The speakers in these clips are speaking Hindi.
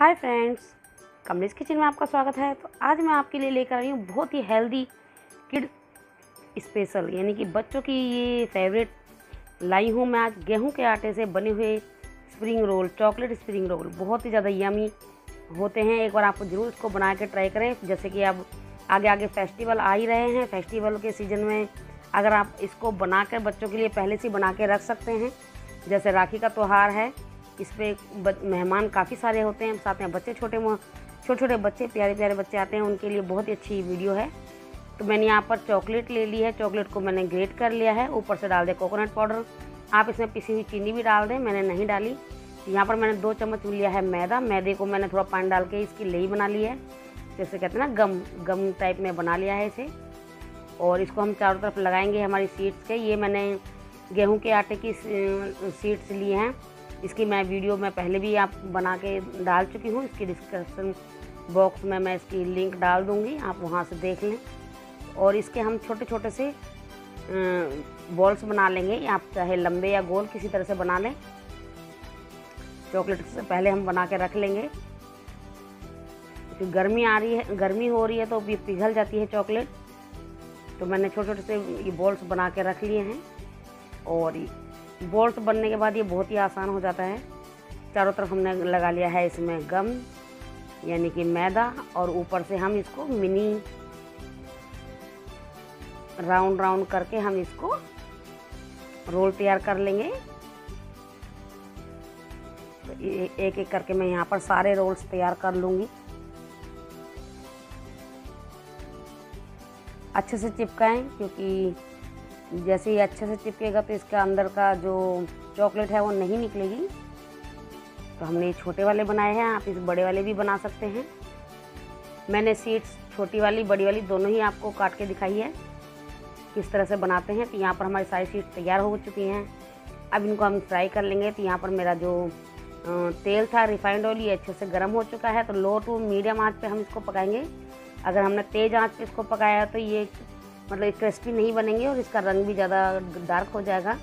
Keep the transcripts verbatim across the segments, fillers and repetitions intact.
हाय फ्रेंड्स, कमलेश किचन में आपका स्वागत है। तो आज मैं आपके लिए लेकर आई हूँ बहुत ही हेल्दी किड स्पेशल यानी कि बच्चों की ये फेवरेट लाई हूँ मैं आज गेहूं के आटे से बने हुए spring roll, chocolate spring roll. बहुत ही ज़्यादा यमी होते हैं। एक बार आप ज़रूर इसको बना के ट्राई करें। जैसे कि अब आगे आगे फेस्टिवल आ ही रहे हैं, फेस्टिवल के सीज़न में अगर आप इसको बना कर बच्चों के लिए पहले से बना के रख सकते हैं। जैसे राखी का त्यौहार है, इस पर मेहमान काफ़ी सारे होते हैं, साथ में बच्चे छोटे छोटे छोटे बच्चे प्यारे प्यारे बच्चे आते हैं, उनके लिए बहुत ही अच्छी वीडियो है। तो मैंने यहाँ पर चॉकलेट ले ली है, चॉकलेट को मैंने ग्रेट कर लिया है। ऊपर से डाल दें कोकोनट पाउडर। आप इसमें पिसी हुई चीनी भी डाल दें, मैंने नहीं डाली। यहाँ पर मैंने दो चम्मच लिया है मैदा। मैदे को मैंने थोड़ा पानी डाल के इसकी लेई बना ली है, जैसे कहते हैं ना गम गम टाइप में बना लिया है इसे। और इसको हम चारों तरफ लगाएंगे हमारी सीड्स के। ये मैंने गेहूं के आटे की सीड्स लिए हैं। इसकी मैं वीडियो में पहले भी आप बना के डाल चुकी हूँ। इसकी डिस्क्रिप्शन बॉक्स में मैं इसकी लिंक डाल दूँगी, आप वहाँ से देख लें। और इसके हम छोटे छोटे से बॉल्स बना लेंगे, आप चाहे लंबे या गोल किसी तरह से बना लें। चॉकलेट से पहले हम बना के रख लेंगे, क्योंकि गर्मी आ रही है, गर्मी हो रही है तो ये पिघल जाती है चॉकलेट। तो मैंने छोटे छोटे से ये बॉल्स बना के रख लिए हैं। और बॉल्स बनने के बाद ये बहुत ही आसान हो जाता है। चारों तरफ हमने लगा लिया है इसमें गम यानी कि मैदा, और ऊपर से हम इसको मिनी राउंड राउंड करके हम इसको रोल तैयार कर लेंगे। तो एक एक करके मैं यहाँ पर सारे रोल्स तैयार कर लूँगी। अच्छे से चिपकाएं, क्योंकि जैसे ही अच्छे से चिपकेगा तो इसके अंदर का जो चॉकलेट है वो नहीं निकलेगी। तो हमने ये छोटे वाले बनाए हैं, आप इस बड़े वाले भी बना सकते हैं। मैंने सीड्स छोटी वाली बड़ी वाली दोनों ही आपको काट के दिखाई है किस तरह से बनाते हैं। तो यहाँ पर हमारी सारी सीड्स तैयार हो चुकी हैं। अब इनको हम फ्राई कर लेंगे। तो यहाँ पर मेरा जो तेल था रिफाइंड ऑयल, ये अच्छे से गर्म हो चुका है। तो लो टू मीडियम आंच पे हम इसको पकाएंगे। अगर हमने तेज़ आंच पे इसको पकाया तो ये मतलब क्रिस्पी नहीं बनेंगे और इसका रंग भी ज़्यादा डार्क हो जाएगा।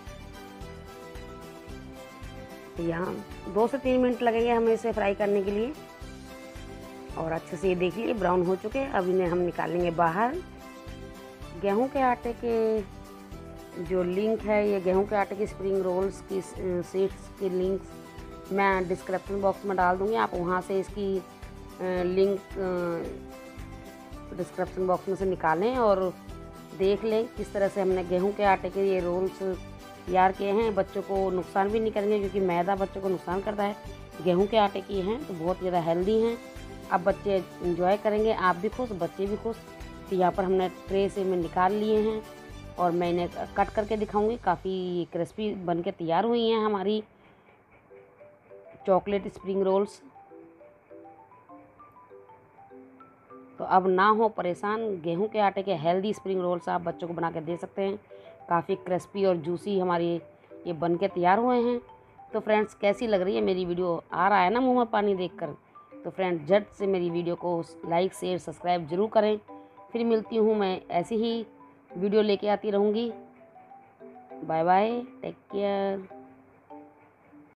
तो यहाँ दो से तीन मिनट लगेंगे हमें इसे फ्राई करने के लिए। और अच्छे से ये देख लीजिए ब्राउन हो चुके हैं। अब इन्हें हम निकालेंगे बाहर। गेहूं के आटे के जो लिंक है, ये गेहूं के आटे की स्प्रिंग रोल्स की सीड्स की लिंक्स मैं डिस्क्रिप्शन बॉक्स में डाल दूँगी, आप वहाँ से इसकी लिंक डिस्क्रिप्शन बॉक्स में से निकालें और देख लें किस तरह से हमने गेहूं के आटे के ये रोल्स तैयार किए हैं। बच्चों को नुकसान भी नहीं करेंगे, क्योंकि मैदा बच्चों को नुकसान करता है। गेहूं के आटे की हैं तो बहुत ज़्यादा हेल्दी हैं। अब बच्चे एंजॉय करेंगे, आप भी खुश, बच्चे भी खुश। तो यहाँ पर हमने ट्रे से में निकाल लिए हैं और मैं इन्हें कट करके दिखाऊँगी। काफ़ी क्रिस्पी बन के तैयार हुई हैं हमारी चॉकलेट स्प्रिंग रोल्स। तो अब ना हो परेशान, गेहूं के आटे के हेल्दी स्प्रिंग रोल्स आप बच्चों को बना के दे सकते हैं। काफ़ी क्रिस्पी और जूसी हमारी ये बन के तैयार हुए हैं। तो फ्रेंड्स, कैसी लग रही है मेरी वीडियो? आ रहा है ना मुंह में पानी देखकर? तो फ्रेंड्स, झट से मेरी वीडियो को लाइक शेयर सब्सक्राइब ज़रूर करें। फिर मिलती हूँ मैं ऐसी ही वीडियो लेके आती रहूँगी। Bye bye, take care.